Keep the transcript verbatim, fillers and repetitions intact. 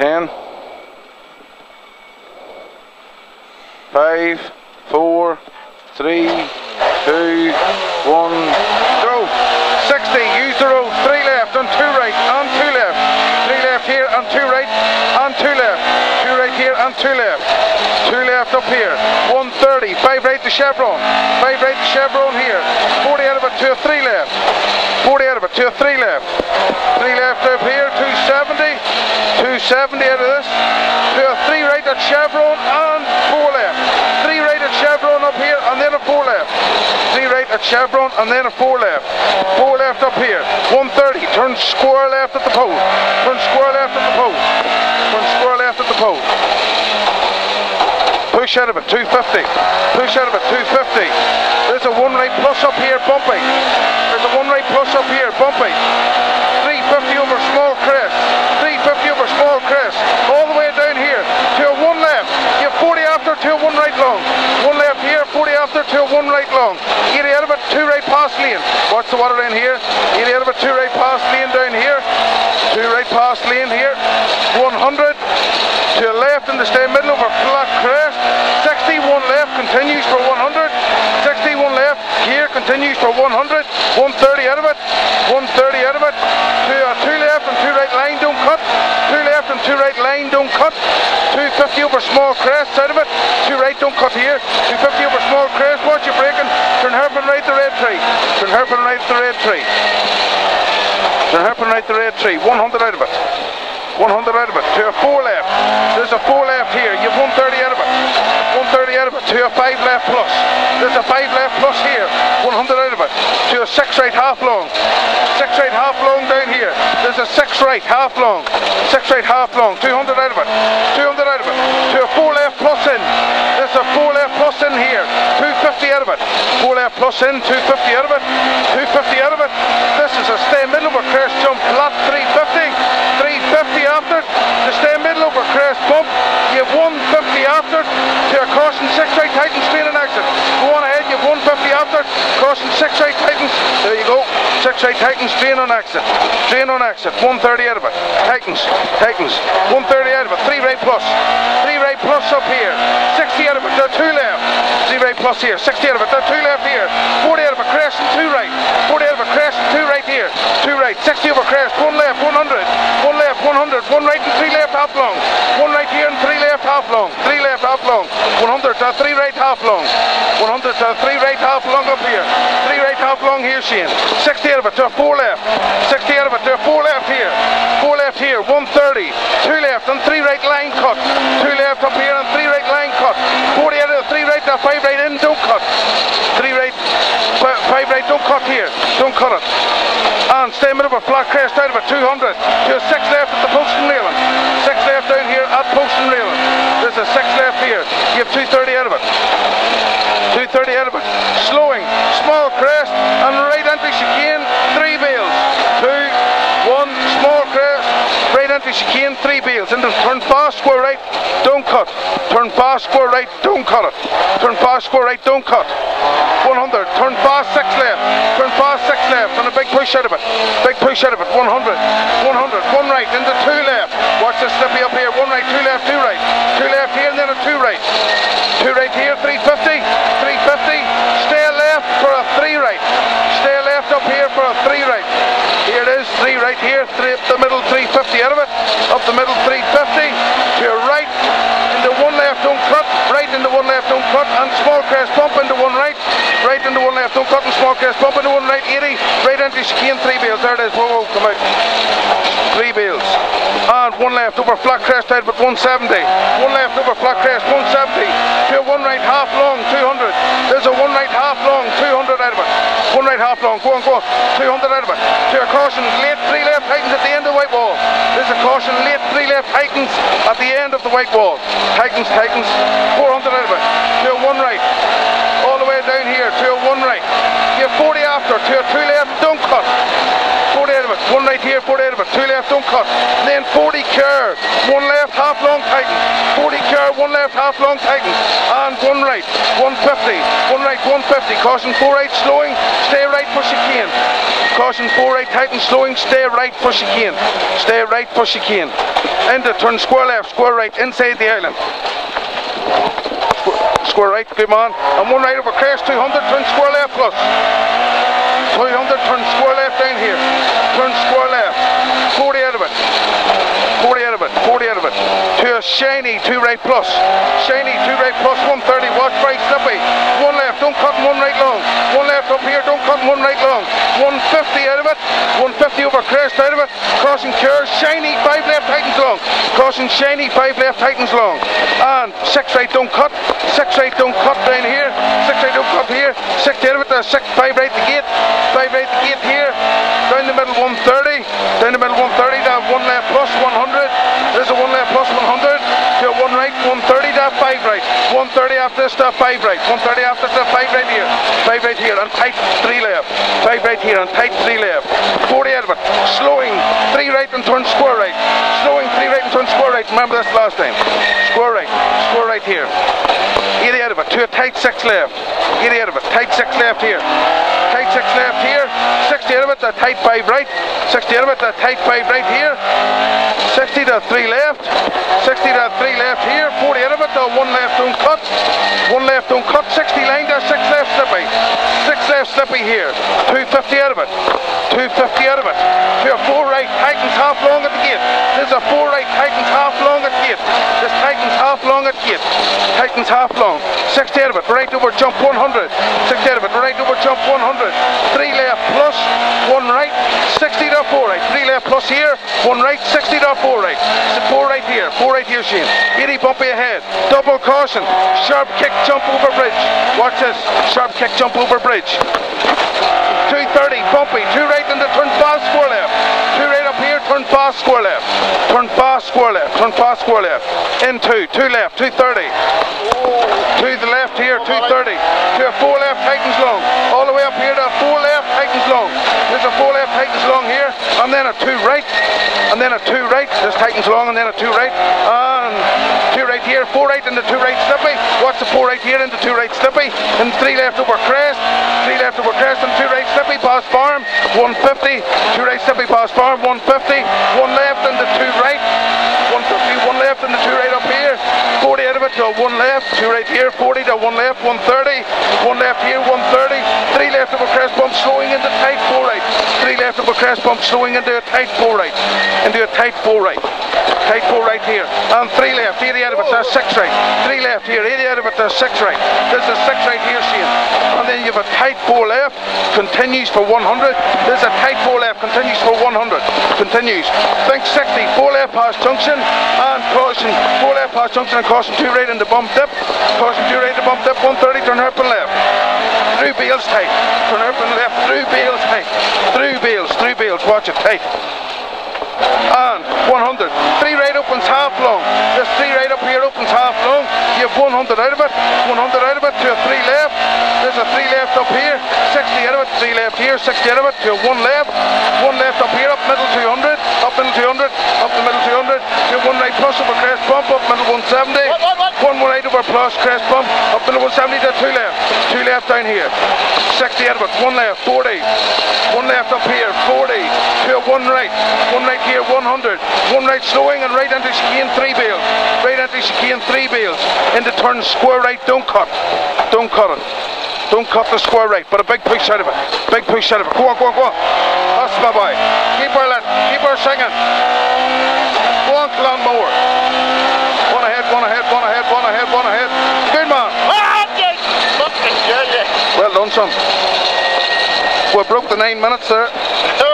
ten, five, four, three, two, one, go. sixty, use the road, three left, and two right, and two left. Three left here, and two right, and two left. Two right here, and two left. Two left up here. one thirty, five right to chevron. Five right to chevron here. forty out of it to a three left. forty out of it to a three left. Three left up here, two seventy. two seventy out of this. To a three right at chevron, and four left. Three right at chevron up here, and then a four left. Three right at chevron, and then a four left. Four left up here. one thirty, turn square left at the post. Turn square left at the post. Turn square left at the post. Push out of it, two fifty. Push out of it, two fifty. There's a one right plus up here, bumpy. There's a one right plus up here, bumpy. three fifty over small crest. three fifty over small crest. All the way down here to a one left. You have forty after to a one right long. One left here, forty after to a one right long. eighty out of it, two right past lane. Watch the water in here. eighty out of it, two right past lane down here. Two right past lane here. one hundred to the left in the stay middle over flat crest. sixty-one left, continues for one hundred. sixty-one left, here continues for one hundred. one thirty out of it. one thirty out of it. To a two left and two right line, don't cut. Two left and two right line, don't cut. two fifty over small crest out of it. Two right, don't cut here. two fifty over small crest, watch you braking. Turn hairpin right the red tree. Turn hairpin right the red tree. Turn hairpin right the red tree. one hundred out of it. one hundred out of it. To a four left. There's a four left here. You have one thirty out of it. one thirty out of it. To a five left plus. There's a five left plus here. one hundred out of it. To a six right half long. six right half long down here. There's a six right half long. six right half long. two hundred out of it. two hundred out of it. To a four left plus in. There's a four left plus in here. two fifty out of it. four left plus in. two fifty out of it. two fifty out of it. This is a stay middle over crest jump flat three fifty. three fifty after to stay middle over crest bump. You have one fifty after to a caution six right tightens straight and exit. Go on ahead, you have one fifty after caution six right tightens. There you go. six right tightens, drain on exit. Drain on exit. one thirty out of it. Tightens. Tightens. one thirty out of it. three right plus. three right plus up here. sixty out of it. two left. three right plus here. sixty out of it. two left here. forty out of it. Crest and two right. forty out of it. Crest and two right here. two right. sixty over crest. one left. one hundred. one left. one hundred. one right and three left half long. one right here and three left half long. three left half long. one hundred to three right half long. one hundred to three right half long up here. three right half long here, Shane. sixty out of it to a four left. sixty out of it to a four left here. four left here. one thirty. two left and three right line cut. two left up here and three right line cut. forty out of the three right to five right in, don't cut. three right, five right, don't cut here. Don't cut it. And stay middle of a flat crest out of it, two hundred. To a six left at the post and railing. six left down here at post and railing. There's a six left here. You have two thirty out of it. two thirty out of it. Slowing. Small crest and right entry chicane, three bales. Two, one, small crest, right entry chicane, three bales. Into turn fast, square right, don't cut. Turn fast, square right, don't cut it. Turn fast, square right, don't cut. one hundred. Turn fast, six left. Turn fast, six left. And a big push out of it. Big push out of it. one hundred. one hundred. One right into two left. Watch this slippy up here. One right, two left, two right. Two left here and then a two right. Two right here, three fifty. three fifty. Stay left for a three right. Stay left up here for a three right. Here it is, three right here, three up the middle, three fifty out of it. Up the middle, three fifty. To your right, into one left, don't cut. Right into one left, don't cut. And small crest bump into one right. Right into one left, don't cut. And small crest bump into one right, eighty. Right entry chicane, three bales. There it is. Whoa, whoa, come out. Three bales. And one left over flat crest out of it, one seventy. One left over flat crest, one seventy. To a one right half long, two hundred. There's a one right half long, two hundred out of it. One right half long, go on, go on. two hundred out of it. To a caution, late three left tightens at the end of the white wall. There's a caution, late three left tightens at the end of the white wall. Tightens, tightens, four hundred out of it. To a one right. All the way down here, to a one right. You have forty after, to a two left, don't cut. forty out of it. One right here. here, forty out of it, two left, don't cut. And then forty care, one left, half long, tighten. forty care, one left, half long, tighten. And one right, one fifty, one right, one fifty. Caution four right, slowing, stay right for chicane. Caution four right, tighten, slowing, stay right for chicane. Stay right for chicane. End it, turn square left, square right, inside the island. Square right, good man. And one right over crest, two hundred, turn square left plus. two hundred, turn square left down here. Turn square left. forty out of it. forty out of it. forty out of it. To a shiny, two right plus. Shiny, two right plus, one thirty. Watch right, slippy. One left, don't cut, one right long. One left up here, don't cut, one right long. one fifty out of it. one fifty over crest out of it. Crossing cure, shiny, five left, tightens long. Crossing shiny, five left, tightens long. And six right, don't cut. Six right, don't cut down here. Six right, don't cut here. Six out of it. There's six, five right the gate. Five right the gate here. Down the middle, one thirty. Down the middle, one thirty. Down one left plus, one hundred. There's a one left plus, one hundred. To a one right, one thirty. Down five right. one thirty after this, down five right. one thirty after this, down five right here. Five right here and tight three left. Five right here and tight three left. forty out of it. Slowing three right and turn square right. Slowing three right and turn square right. Remember this last time. Square right. Square right here. eighty out of it. To a tight six left. eighty out of it. Tight six left here. Tight six left here. sixty out of it. A tight five right. sixty out of it. A tight five right here. sixty to three left. sixty to three left here. forty out of it. To one left, don't cut. One left, don't cut. sixty line to six left, slippy. Six left, slippy here. two fifty out of it. two fifty out of it. To a four right, tightens half long at the gate. There's a four right, tightens half long at the gate. This tightens half long at the gate. Tightens half long. sixty out of it. Right over jump one hundred. sixty out of it. Right over jump one hundred. three left plus, one right. sixty to four right. three left plus here. one right. sixty to four right. four right here. four right here, Shane. eighty bumpy ahead. Double caution. Sharp kick, jump over bridge. Watch this. Sharp kick, jump over bridge. two thirty, bumpy. two right into turn fast, square left. two right up here, turn fast, square left. Turn fast, square left. Turn fast, square left. In two. two left. two thirty. To the left here, two thirty. To a four left, tightens long. All the way up here to a four left, tightens long. There's a four left, tightens long here. And then a two right. And then a two right. This tightens long and then a two right. And two right here, four right into two right, slippy. Watch the four right here into two right, slippy. And three left over crest. Three left over crest and two right, slippy. Past farm. one fifty. Two right, slippy. Past farm. one fifty. One left into two right. one fifty. One left into two right up here. forty out of it to one left. Two right here. forty to one left. one thirty. One left here. one thirty. Three left over crest bump. Slowing into tight four right. Three left over crest bump. Slowing into a tight four right. Into a tight four right. Tight four right here. And three left. eighty out of it. There's six right. Three left here. eighty out of it. There's six right. There's a six right here, Shane. And then you have a tight four left. Continues for one hundred. There's a tight four left. Continues for one hundred. Continues. Think sixty. Four left past junction. And caution. Four left past junction and caution two right into bump dip. Caution two right into bump dip. one thirty. Turn hairpin left. Through Bales tight. Turn hairpin left. Through Bales tight. Through Bales. Through Bales. Watch it tight. And one hundred. Three right opens half long. This three right up here opens half long. You have one hundred out of it. one hundred out of it to a three left. There's a three left up here. sixty out of it. Three left here. sixty out of it to a one left. One left up here. Up middle two hundred. Up middle two hundred. Up the middle two hundred. To one right plus over crest bump. Up middle one seventy. What, what, what? One right over plus crest bump. Up middle one seventy to two left. Two left down here. sixty out of it. One left. forty. One left up here. forty. To a one right. One right here. one hundred. One right slowing and right into chicane three bales. Right into chicane three bales. Into turn square right. Don't cut. Don't cut it. Don't cut the square right, but a big push out of it. Big push out of it. Go on, go on, go on. That's my boy. Keep her lit. Keep her singing. Go on, Clan Moore. One ahead, one ahead, one ahead, one ahead, one ahead. Good man. Fucking kill you. Well done, son. We broke the nine minutes there.